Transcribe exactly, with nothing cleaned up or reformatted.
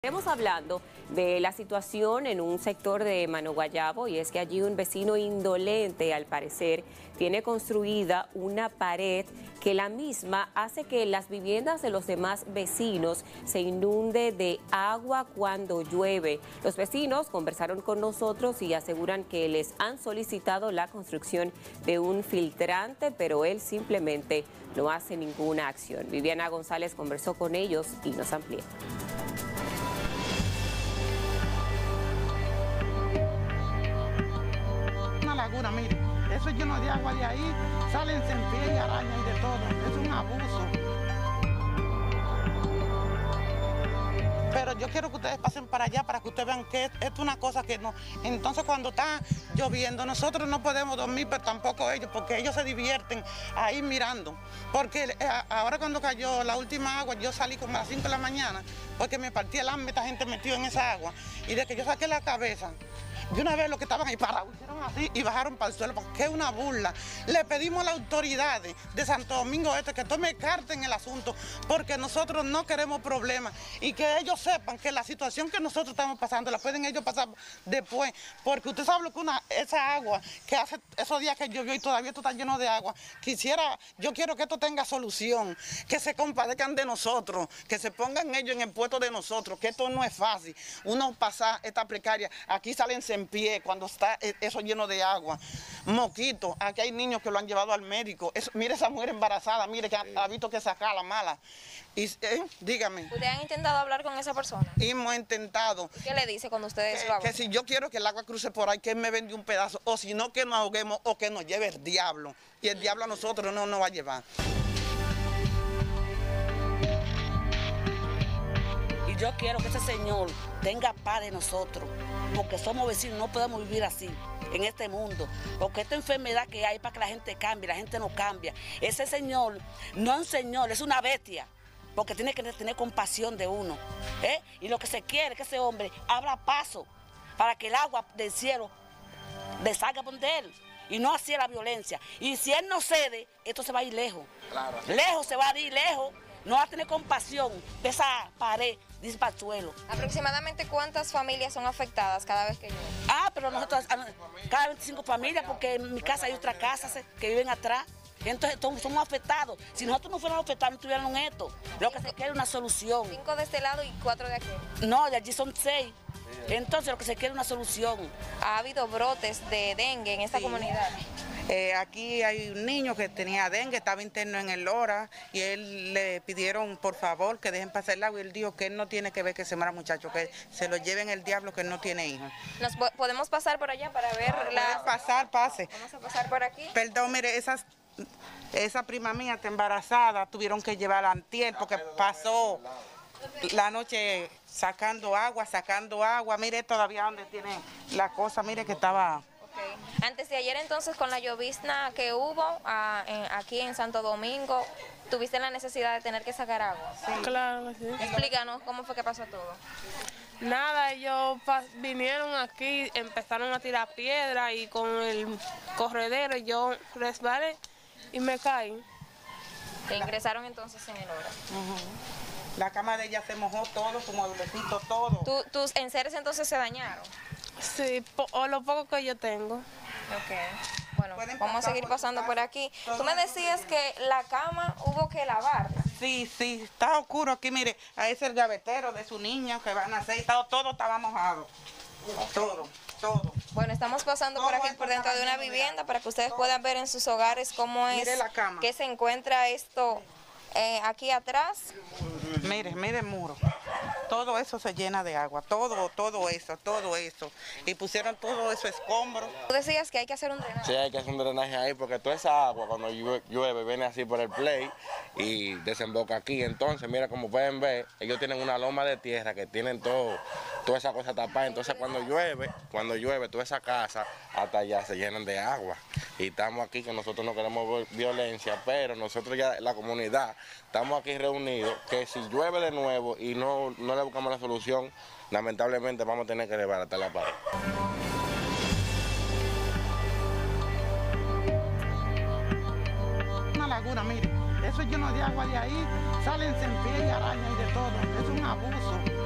Estamos hablando de la situación en un sector de Mano Guayabo, y es que allí un vecino indolente, al parecer, tiene construida una pared que la misma hace que las viviendas de los demás vecinos se inunde de agua cuando llueve. Los vecinos conversaron con nosotros y aseguran que les han solicitado la construcción de un filtrante, pero él simplemente no hace ninguna acción. Viviana González conversó con ellos y nos amplía. Laguna, mire, eso es lleno de agua de ahí, salen centellas y arañas y de todo, es un abuso. Pero yo quiero que ustedes pasen para allá para que ustedes vean que es, es una cosa que no. Entonces cuando está lloviendo nosotros no podemos dormir, pero tampoco ellos, porque ellos se divierten ahí mirando. Porque eh, ahora cuando cayó la última agua, yo salí como a las cinco de la mañana, porque me partí el hambre, esta gente metió en esa agua, y de que yo saqué la cabeza, de una vez los que estaban ahí parados hicieron así y bajaron para el suelo, porque es una burla. Le pedimos a las autoridades de Santo Domingo Este que tome carta en el asunto, porque nosotros no queremos problemas y que ellos sepan que la situación que nosotros estamos pasando la pueden ellos pasar después, porque usted sabe lo que una, esa agua que hace esos días que llovió y todavía esto está lleno de agua. Quisiera, yo quiero que esto tenga solución, que se compadezcan de nosotros, que se pongan ellos en el puesto de nosotros, que esto no es fácil. Uno pasa esta precaria, aquí salen en pie cuando está eso lleno de agua, moquito, aquí hay niños que lo han llevado al médico. Eso, mire esa mujer embarazada, mire que ha, ha visto que saca la mala. Y, eh, dígame. ¿Ustedes han intentado hablar con esa persona? Hemos intentado. ¿Qué le dice cuando ustedes eh, lo hagan? Que si yo quiero que el agua cruce por ahí, que él me vende un pedazo, o si no, que nos ahoguemos o que nos lleve el diablo. Y el diablo a nosotros no nos va a llevar. Yo quiero que ese señor tenga paz de nosotros, porque somos vecinos, no podemos vivir así en este mundo, porque esta enfermedad que hay para que la gente cambie, la gente no cambia. Ese señor no es un señor, es una bestia, porque tiene que tener compasión de uno, ¿eh? Y lo que se quiere es que ese hombre abra paso para que el agua del cielo dessalga por de él, y no así la violencia. Y si él no cede, esto se va a ir lejos, claro. Lejos se va a ir, lejos. No va a tener compasión de esa pared, dice para el suelo. ¿Aproximadamente cuántas familias son afectadas cada vez que llueve? Ah, pero nosotros, cada veinticinco familias, porque en mi casa hay otras casas que viven atrás. Entonces somos afectados. Si nosotros no fuéramos afectados, no tuviéramos esto. Lo que se quiere es una solución. Cinco de este lado y cuatro de aquel. No, de allí son seis. Entonces lo que se quiere es una solución. ¿Ha habido brotes de dengue en esta sí. comunidad? Eh, aquí hay un niño que tenía dengue, estaba interno en el Lora, y él le pidieron por favor que dejen pasar el agua, y él dijo que él no tiene que ver que se muera muchacho, que se lo lleven el diablo, que él no tiene hijos. ¿Nos po podemos pasar por allá para ver la...? pasar, pase. Vamos a pasar por aquí. Perdón, mire, esas, esa prima mía está embarazada, tuvieron que llevarla a antier porque pasó la noche sacando agua, sacando agua. Mire todavía donde tiene la cosa, mire que estaba... Okay. Antes de ayer entonces, con la llovizna que hubo a, en, aquí en Santo Domingo, ¿tuviste la necesidad de tener que sacar agua? Sí. Claro, sí. Explícanos cómo fue que pasó todo. Nada, ellos vinieron aquí, empezaron a tirar piedra y con el corredero yo resbalé y me caí. Te ingresaron entonces en el hora. Uh-huh. La cama de ella se mojó todo, su mueblecito, todo. ¿Tú, ¿Tus enseres entonces se dañaron? Sí, o lo poco que yo tengo. Ok. Bueno, vamos a seguir pasando por aquí. Tú me decías que la cama hubo que lavarla. Sí, sí, está oscuro aquí, mire, ahí es el gavetero de su niña que van a hacer, todo, todo estaba mojado, todo, todo. Bueno, estamos pasando por aquí, por dentro de una vivienda, para que ustedes puedan ver en sus hogares cómo es que se encuentra esto eh, aquí atrás. Mire, mire el muro. Todo eso se llena de agua, todo, todo eso, todo eso. Y pusieron todo eso escombros. Tú decías que hay que hacer un drenaje. Sí, hay que hacer un drenaje ahí porque toda esa agua cuando llueve, llueve viene así por el play y desemboca aquí. Entonces, mira, como pueden ver, ellos tienen una loma de tierra que tienen todo, toda esa cosa tapada. Entonces cuando llueve, cuando llueve, toda esa casa hasta allá se llenan de agua. Y estamos aquí que nosotros no queremos violencia, pero nosotros ya, la comunidad, estamos aquí reunidos que si llueve de nuevo y no, no le buscamos la solución, lamentablemente vamos a tener que elevar hasta la pared. Una laguna, mire, eso es lleno de agua de ahí, salen centellas y arañas y de todo, es un abuso.